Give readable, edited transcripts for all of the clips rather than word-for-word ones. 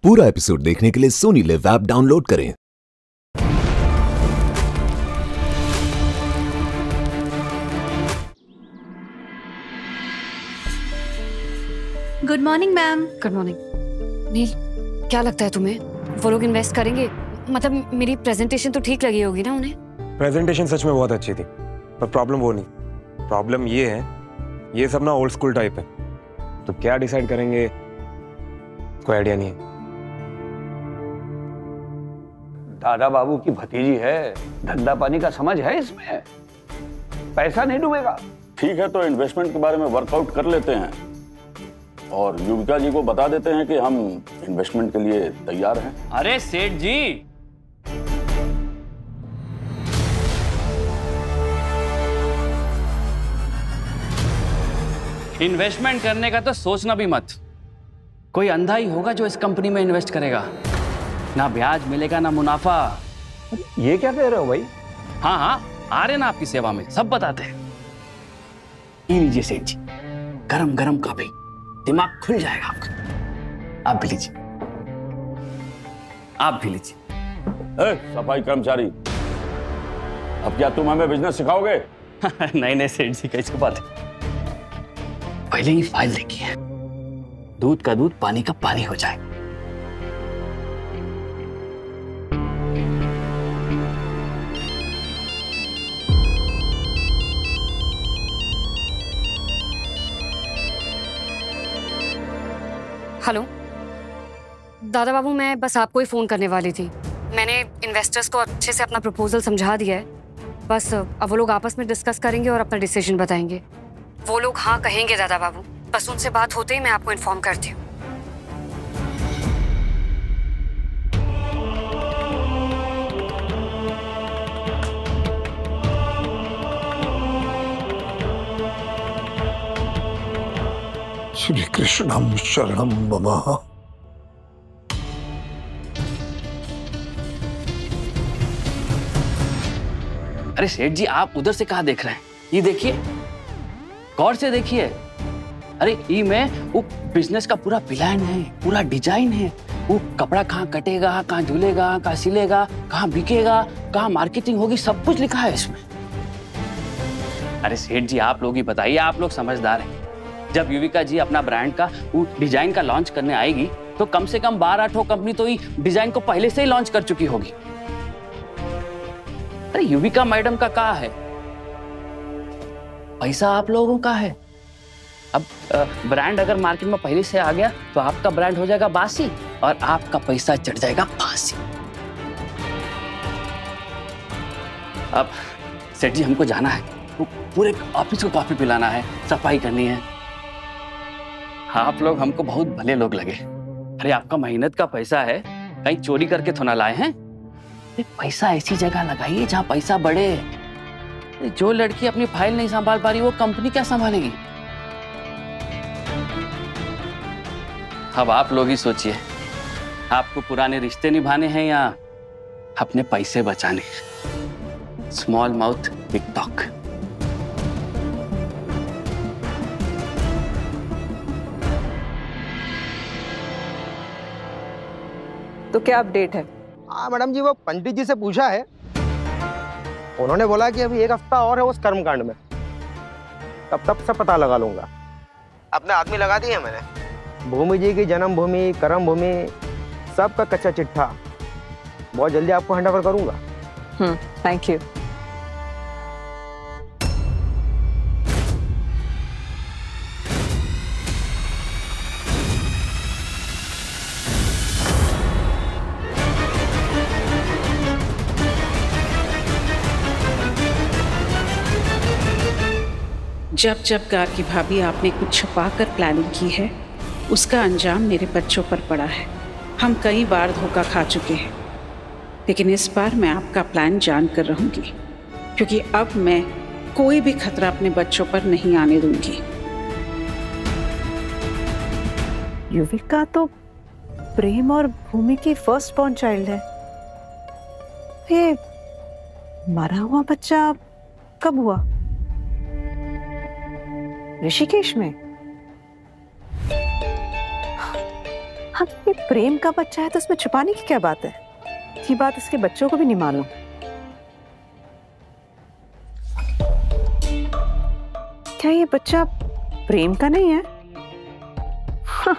पूरा एपिसोड देखने के लिए सोनी लिव ऐप डाउनलोड करें। Good morning ma'am. Good morning. Neel, क्या लगता है तुम्हें वो लोग इन्वेस्ट करेंगे? मतलब मेरी प्रेजेंटेशन तो ठीक लगी होगी ना उन्हें? प्रेजेंटेशन सच में बहुत अच्छी थी, पर प्रॉब्लम वो नहीं, प्रॉब्लम ये है, ये सब ना ओल्ड स्कूल टाइप है, तो क्या डिसाइड करेंगे कोई आइडिया नहीं है। दादा बाबू की भतीजी है, धंधा पानी का समझ है इसमें, पैसा नहीं डूबेगा। ठीक है, तो इन्वेस्टमेंट के बारे में वर्कआउट कर लेते हैं और युविका जी को बता देते हैं कि हम इन्वेस्टमेंट के लिए तैयार हैं। अरे सेठ जी, इन्वेस्टमेंट करने का तो सोचना भी मत। कोई अंधा ही होगा जो इस कंपनी में इन्वेस्ट करेगा। ना ब्याज मिलेगा ना मुनाफा। ये क्या कह रहे हो भाई? हाँ हाँ, आ रहे ना आपकी सेवा में, सब बताते हैं। ये लीजिए सेठ जी, गरम गरम कॉफी, दिमाग खुल जाएगा आपका। आप भी लीजिए, आप भी लीजिए। सफाई कर्मचारी, अब क्या तुम हमें बिजनेस सिखाओगे? नहीं नहीं सेठ जी, कैसी बात है। पहले ही फाइल देखिए, दूध का दूध पानी का पानी हो जाए। हेलो दादा बाबू, मैं बस आपको ही फोन करने वाली थी। मैंने इन्वेस्टर्स को अच्छे से अपना प्रपोजल समझा दिया है। बस अब वो लोग आपस में डिस्कस करेंगे और अपना डिसीजन बताएंगे। वो लोग हाँ कहेंगे दादा बाबू, बस उनसे बात होते ही मैं आपको इन्फॉर्म करती हूँ। श्री कृष्णम शरणम मम। अरे सेठ जी, आप उधर से कहाँ देख रहे हैं? ये देखिए, गौर से देखिए। अरे ई में वो बिजनेस का पूरा प्लान है, पूरा डिजाइन है। वो कपड़ा कहाँ कटेगा, कहाँ झूलेगा, कहाँ सिलेगा, कहाँ बिकेगा, कहाँ मार्केटिंग होगी, सब कुछ लिखा है इसमें। अरे सेठ जी, आप लोग ही बताइए, आप लोग समझदार हैं। जब युविका जी अपना ब्रांड का वो डिजाइन का लॉन्च करने आएगी तो कम से कम 12 कंपनी तो ही डिजाइन को पहले से ही लॉन्च कर चुकी होगी। अरे युविका मैडम का कहाँ है पैसा? आप लोगों का है। अब ब्रांड अगर मार्केट में पहले से आ गया तो आपका ब्रांड हो जाएगा बासी और आपका पैसा चढ़ जाएगा फांसी। अब सेठ जी, हमको जाना है, तो पूरे ऑफिस को कॉफी पिलाना है, सफाई करनी है। आप लोग हमको बहुत भले लोग लगे। अरे आपका मेहनत का पैसा है, कहीं चोरी करके तो ना लाए हैं। पैसा ऐसी जगह लगाइए जहां पैसा बढ़े। जो लड़की अपनी फाइल नहीं संभाल पा रही वो कंपनी क्या संभालेगी? अब आप लोग ही सोचिए, आपको पुराने रिश्ते निभाने हैं या अपने पैसे बचाने? Small mouth big talk. तो क्या अपडेट है? हाँ मैडम जी, वो पंडित जी से पूछा है, उन्होंने बोला कि अभी 1 हफ्ता और है उस कर्मकांड में, तब से पता लगा लूंगा। अपने आदमी लगा दिए मैंने। भूमि जी की जन्मभूमि, कर्म भूमि, सबका कच्चा चिट्ठा बहुत जल्दी आपको हैंड ओवर करूंगा। Thank you. जब जब गार्गी भाभी आपने कुछ छुपाकर प्लानिंग की है, उसका अंजाम मेरे बच्चों पर पड़ा है। हम कई बार धोखा खा चुके हैं, लेकिन इस बार मैं आपका प्लान जान कर रहूंगी, क्योंकि अब मैं कोई भी खतरा अपने बच्चों पर नहीं आने दूंगी। युविका तो प्रेम और भूमि की फर्स्ट बॉर्न चाइल्ड है। ये मरा हुआ बच्चा कब हुआ? ऋषिकेश में? हाँ, ये प्रेम का बच्चा है तो इसमें छुपाने की क्या बात है? ये बात इसके बच्चों को भी नहीं मालूम। क्या ये बच्चा प्रेम का नहीं है? हाँ।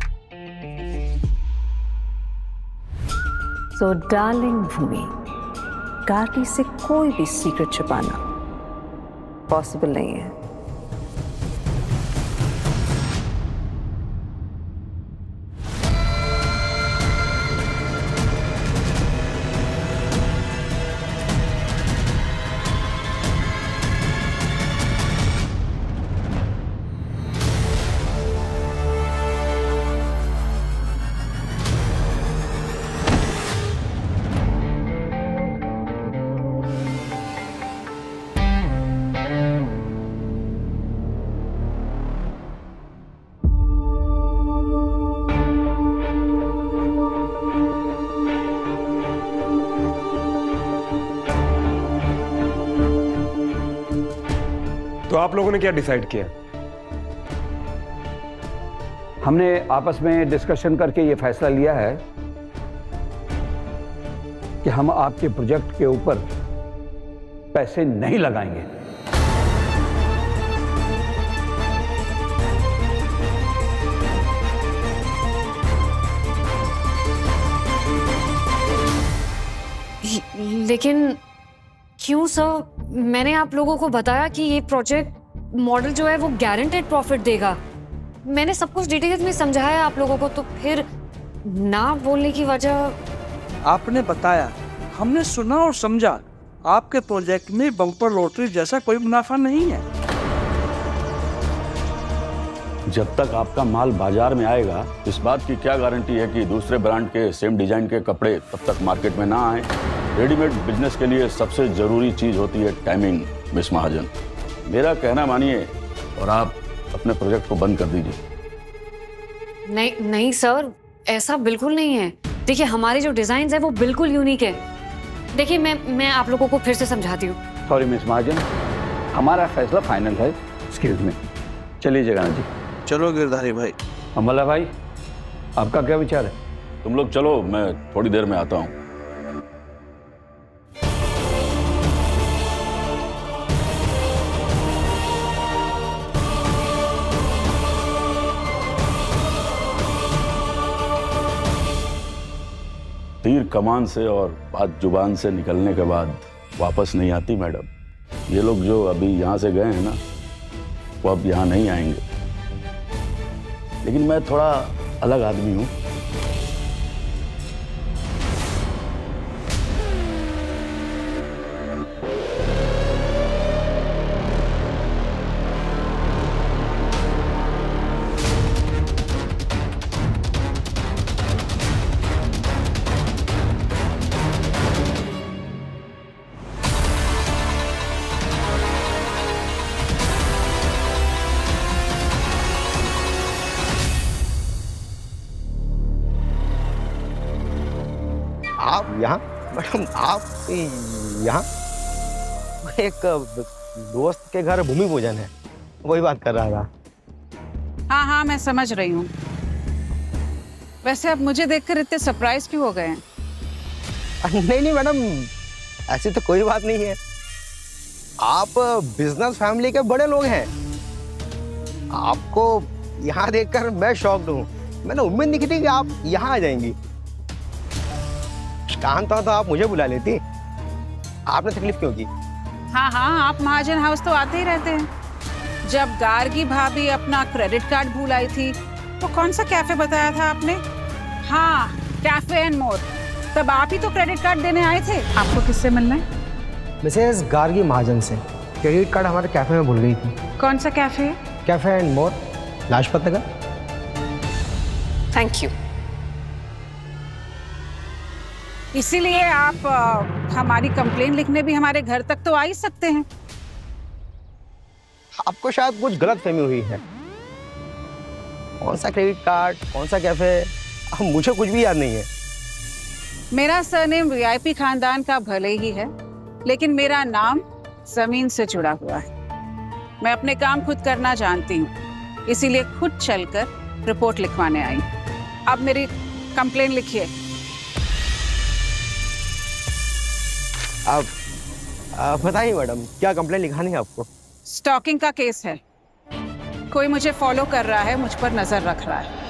So darling भूमि, गार्गी से कोई भी सीक्रेट छुपाना पॉसिबल नहीं है। तो आप लोगों ने क्या डिसाइड किया? हमने आपस में डिस्कशन करके ये फैसला लिया है कि हम आपके प्रोजेक्ट के ऊपर पैसे नहीं लगाएंगे। लेकिन क्यों सर? मैंने आप लोगों को बताया कि ये प्रोजेक्ट मॉडल जो है वो गारंटेड प्रॉफिट देगा। मैंने सब कुछ डिटेल्स में समझाया आप लोगों को, तो फिर ना बोलने की वजह? आपने बताया, हमने सुना और समझा। आपके प्रोजेक्ट में बम्पर लॉटरी जैसा कोई मुनाफा नहीं है। जब तक आपका माल बाजार में आएगा, इस बात की क्या गारंटी है कि दूसरे ब्रांड के सेम डिजाइन के कपड़े तब तक मार्केट में ना आए? रेडीमेड बिजनेस के लिए सबसे जरूरी चीज होती है टाइमिंग, मिस महाजन। मेरा कहना मानिए और आप अपने प्रोजेक्ट को बंद कर दीजिए। नहीं सर, ऐसा बिल्कुल नहीं है। देखिए, हमारे जो डिजाइन है वो बिल्कुल यूनिक है। देखिए, मैं आप लोगों को फिर से समझाती हूँ। सॉरी मिस महाजन, हमारा फैसला फाइनल है। एक्सक्यूज मी, चलिए जगन्नाथ जी। चलो गिरधारी भाई। अमला भाई, आपका क्या विचार है? तुम लोग चलो, मैं थोड़ी देर में आता हूँ। तीर कमान से और बात जुबान से निकलने के बाद वापस नहीं आती मैडम। ये लोग जो अभी यहाँ से गए हैं ना, वो अब यहाँ नहीं आएंगे। लेकिन मैं थोड़ा अलग आदमी हूँ। आप यहाँ मैडम, आप यहाँ? एक दोस्त के घर भूमि पूजन है, वही बात कर रहा था। हाँ, मैं समझ रही हूँ। वैसे अब मुझे देखकर इतने सरप्राइज क्यों हो गए हैं? नहीं मैडम, ऐसी तो कोई बात नहीं है। आप बिजनेस फैमिली के बड़े लोग हैं। आपको यहाँ देखकर मैं शॉक्ड हूँ। मैंने उम्मीद नहीं की थी कि आप यहाँ आ जाएंगी। काम था तो आप मुझे बुला लेती। आपने तकलीफ क्यों की? हाँ, आप महाजन हाउस तो आते ही रहते हैं। जब गार्गी भाभी अपना क्रेडिट कार्ड भूल आई थी तो कौन सा कैफे बताया था आपने? हाँ, कैफे एंड मोर। तब आप ही तो क्रेडिट कार्ड देने आए थे। आपको किससे मिलना है? मिसेस गार्गी महाजन से। क्रेडिट कार्ड हमारे कैफे में भूल गई थी। कौन सा कैफे है? Cafe and more, Lajpat Nagar. Thank you. इसीलिए आप हमारी कंप्लेन लिखने भी हमारे घर तक तो आ ही सकते हैं। आपको शायद कुछ गलत फहमी हुई है। कौन सा क्रेडिट कार्ड, कौन सा कैफे, मुझे कुछ भी याद नहीं है। मेरा सरनेम वीआईपी खानदान का भले ही है, लेकिन मेरा नाम जमीन से जुड़ा हुआ है। मैं अपने काम खुद करना जानती हूँ, इसीलिए खुद चलकर रिपोर्ट लिखवाने आई। अब मेरी कंप्लेन लिखिए। आप बताइए मैडम, क्या कंप्लेन लिखानी है आपको? स्टॉकिंग का केस है। कोई मुझे फॉलो कर रहा है, मुझ पर नजर रख रहा है।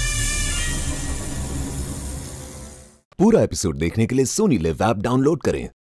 पूरा एपिसोड देखने के लिए सोनी लिव ऐप डाउनलोड करें।